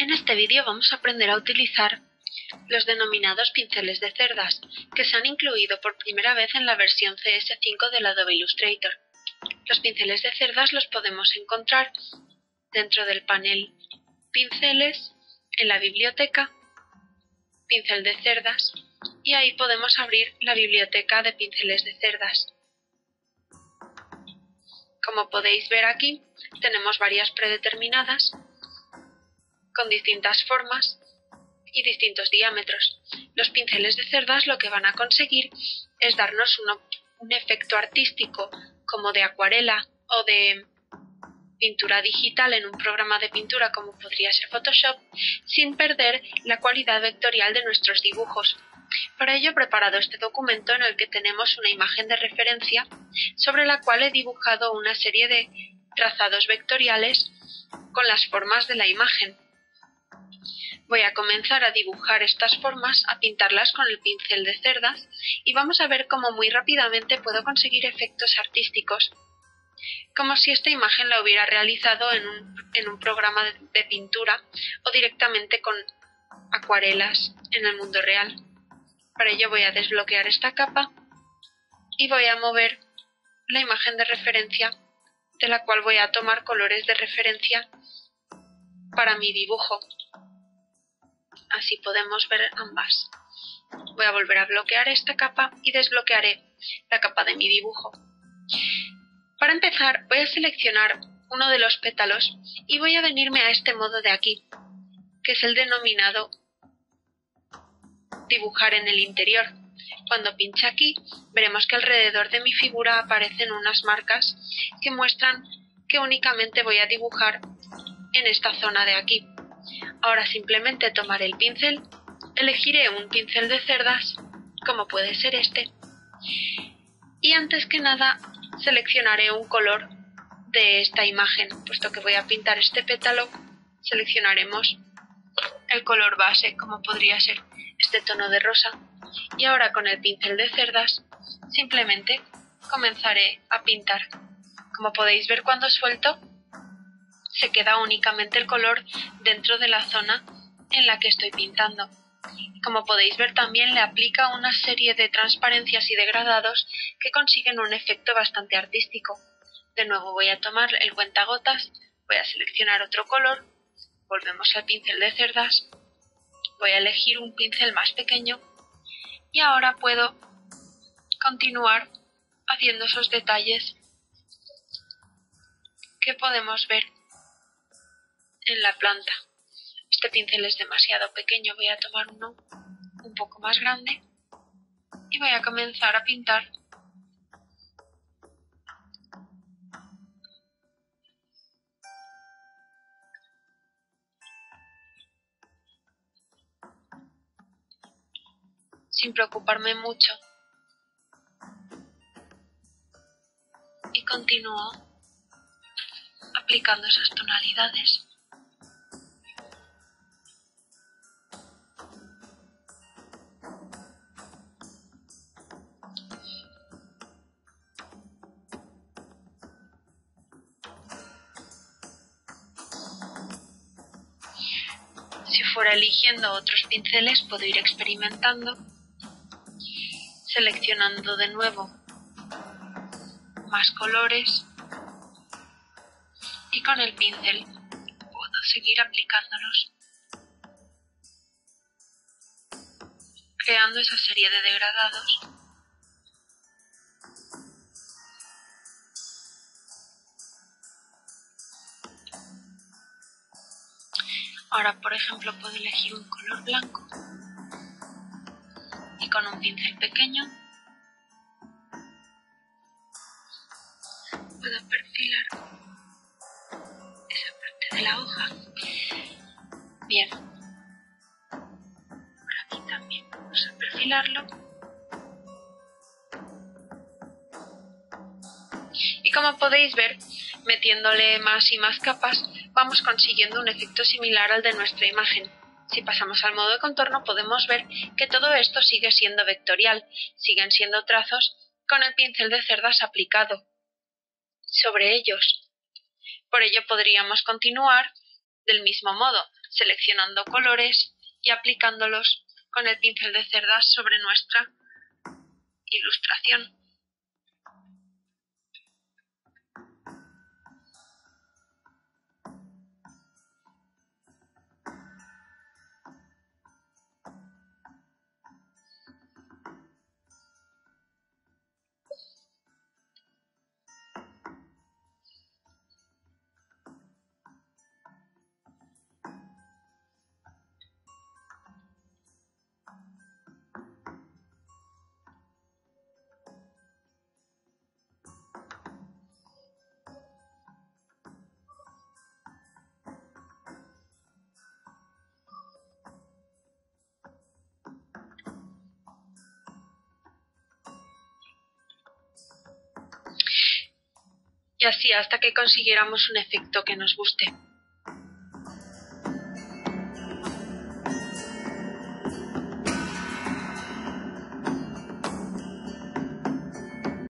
En este vídeo vamos a aprender a utilizar los denominados pinceles de cerdas, que se han incluido por primera vez en la versión CS5 del Adobe Illustrator. Los pinceles de cerdas los podemos encontrar dentro del panel Pinceles, en la biblioteca, Pincel de cerdas, y ahí podemos abrir la biblioteca de pinceles de cerdas. Como podéis ver aquí, tenemos varias predeterminadas, con distintas formas y distintos diámetros. Los pinceles de cerdas lo que van a conseguir es darnos un efecto artístico como de acuarela o de pintura digital en un programa de pintura como podría ser Photoshop, sin perder la cualidad vectorial de nuestros dibujos. Para ello he preparado este documento en el que tenemos una imagen de referencia sobre la cual he dibujado una serie de trazados vectoriales con las formas de la imagen. Voy a comenzar a dibujar estas formas, a pintarlas con el pincel de cerdas y vamos a ver cómo muy rápidamente puedo conseguir efectos artísticos, como si esta imagen la hubiera realizado en un programa de pintura o directamente con acuarelas en el mundo real. Para ello voy a desbloquear esta capa y voy a mover la imagen de referencia, de la cual voy a tomar colores de referencia para mi dibujo. Así podemos ver ambas. Voy a volver a bloquear esta capa y desbloquearé la capa de mi dibujo. Para empezar, voy a seleccionar uno de los pétalos y voy a venirme a este modo de aquí, que es el denominado dibujar en el interior. Cuando pinche aquí, veremos que alrededor de mi figura aparecen unas marcas que muestran que únicamente voy a dibujar en esta zona de aquí. Ahora simplemente tomaré el pincel, elegiré un pincel de cerdas, como puede ser este, y antes que nada seleccionaré un color de esta imagen. Puesto que voy a pintar este pétalo, seleccionaremos el color base, como podría ser este tono de rosa, y ahora con el pincel de cerdas simplemente comenzaré a pintar. Como podéis ver, cuando suelto se queda únicamente el color dentro de la zona en la que estoy pintando. Como podéis ver, también le aplica una serie de transparencias y degradados que consiguen un efecto bastante artístico. De nuevo voy a tomar el cuentagotas, voy a seleccionar otro color, volvemos al pincel de cerdas, voy a elegir un pincel más pequeño y ahora puedo continuar haciendo esos detalles que podemos ver en la planta. Este pincel es demasiado pequeño, voy a tomar uno un poco más grande y voy a comenzar a pintar sin preocuparme mucho y continúo aplicando esas tonalidades. Si fuera eligiendo otros pinceles, puedo ir experimentando, seleccionando de nuevo más colores y con el pincel puedo seguir aplicándolos, creando esa serie de degradados. Ahora, por ejemplo, puedo elegir un color blanco y con un pincel pequeño puedo perfilar esa parte de la hoja. Bien, por aquí también vamos a perfilarlo. Y como podéis ver, metiéndole más y más capas, vamos consiguiendo un efecto similar al de nuestra imagen. Si pasamos al modo de contorno, podemos ver que todo esto sigue siendo vectorial, siguen siendo trazos con el pincel de cerdas aplicado sobre ellos. Por ello podríamos continuar del mismo modo. seleccionando colores y aplicándolos con el pincel de cerdas sobre nuestra ilustración. Y así hasta que consiguiéramos un efecto que nos guste.